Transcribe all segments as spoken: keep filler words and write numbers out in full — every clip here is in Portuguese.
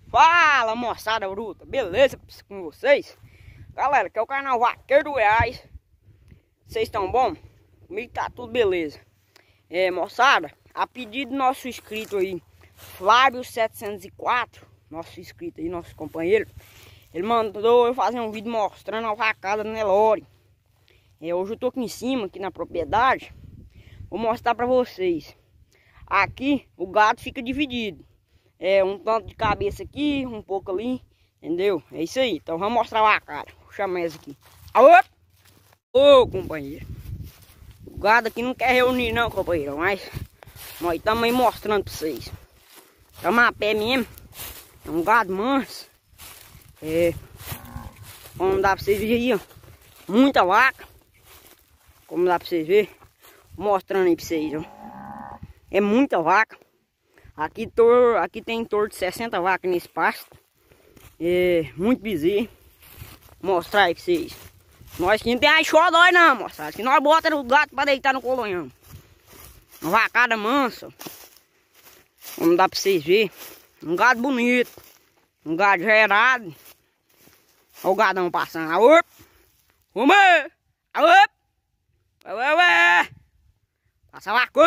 Fala, moçada bruta, beleza com vocês? Galera, que é o canal Vaqueiro do Goiás. Vocês estão bom? Comigo tá tudo beleza. É, moçada, a pedido do nosso inscrito aí, Flávio setecentos e quatro, nosso inscrito aí, nosso companheiro, ele mandou eu fazer um vídeo mostrando a vacada do Nelore. É, hoje eu tô aqui em cima, aqui na propriedade. Vou mostrar pra vocês. Aqui o gado fica dividido. É um tanto de cabeça aqui, um pouco ali, entendeu? É isso aí. Então vamos mostrar a cara. Vou chamar esse aqui. Alô? Ô, companheiro. O gado aqui não quer reunir não, companheiro. Mas nós estamos aí mostrando pra vocês. Estamos a pé mesmo. É um gado manso. É. Vamos dar pra vocês verem aí, ó. Muita vaca. Como dá pra vocês verem. Mostrando aí pra vocês, ó. É muita vaca. Aqui, tor, aqui tem em torno de sessenta vacas nesse pasto. É muito bezerro. Mostrar aí pra vocês. Nós que não tem xodói não, moçada. Que nós botamos o gato pra deitar no colonhão. Uma vacada mansa. Vamos dar pra vocês verem. Um gado bonito. Um gado gerado. Olha o gadão passando. Aô! Vamos! Aô! Ué, ué! Passa vacão!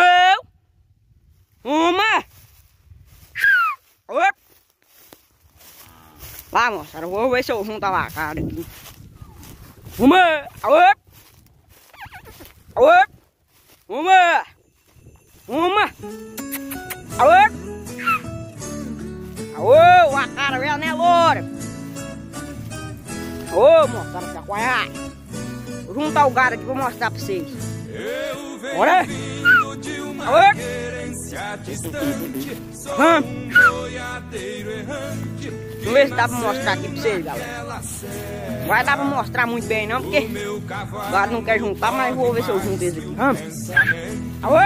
Uma! Opa. Lá, moçada, vou ver se eu junto a vacada aqui. Uma! Opa. Opa. Uma! Uma! Opa. Ô, vacada, velho, né, loura? Ô, moçada, pra acompanhar. Vou juntar o gado aqui pra mostrar pra vocês. Bora! Opa. Hum. Vamos ver se dá pra mostrar aqui pra vocês, galera. Não vai dar pra mostrar muito bem não, porque o gado não quer juntar, mas vou ver se eu junto esse aqui. Hum. Alô?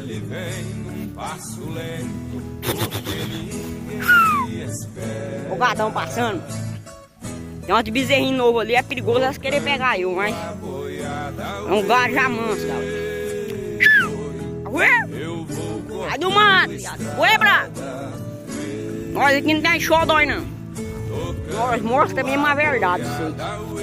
O gadão passando. Tem um de bezerrinho novo ali, é perigoso elas querer pegar eu, mas é um gado já manso, galera. Sai do mato, viado. Ué, bravo. Nós aqui não tem xodói, não. Nós mostramos mesmo a verdade, sei.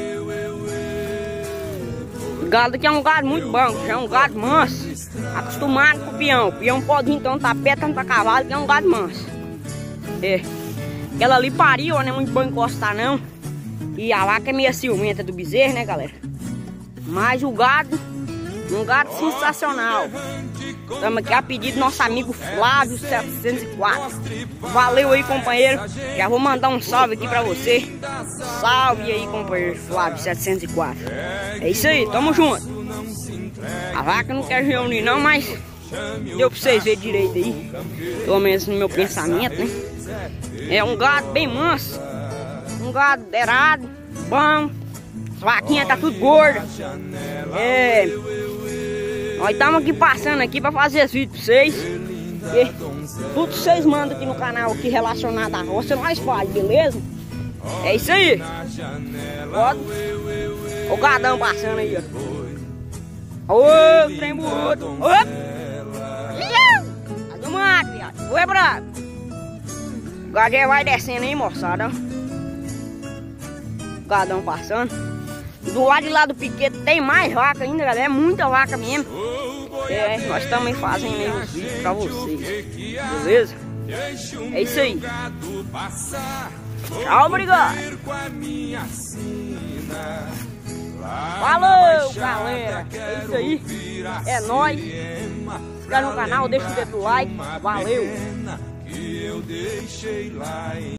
O gado aqui é um gado muito bom, é um gado manso. Acostumado com o peão. O peão pode vir tanto pra pé, tanto pra cavalo, que é um gado manso. É. Aquela ali pariu, não é muito bom encostar, não. E a vaca é meio ciumenta do bezerro, né, galera? Mas o gado, um gado sensacional. Estamos aqui a pedido do nosso amigo Flávio setecentos e quatro. Valeu aí, companheiro. Já vou mandar um salve aqui pra você. Salve aí, companheiro Flávio setecentos e quatro. É isso aí, tamo junto. A vaca não quer reunir não, mas deu pra vocês verem direito aí. Pelo menos no meu pensamento, né? É um gado bem manso. Um gado derado, bom. As vaquinhas tá tudo gorda. É... Nós estamos aqui passando aqui para fazer esse vídeo para vocês. E tudo que vocês mandam aqui no canal aqui relacionado à roça, nós faz, beleza? É isso aí. Pode. O gadão passando aí, ó. Ô, trem bruto. Ô! Sai do mato, viado. Oi, bravo. O gadão vai descendo aí, moçada. O gadão passando. Do lado de lá do piquete tem mais vaca ainda, galera. É muita vaca mesmo. É, nós também fazendo aí os vídeos pra vocês. Beleza? É isso aí. Tchau, obrigado. Falou, galera. É isso aí. É nóis. Se inscreve no canal, deixa o dedo do like. Valeu.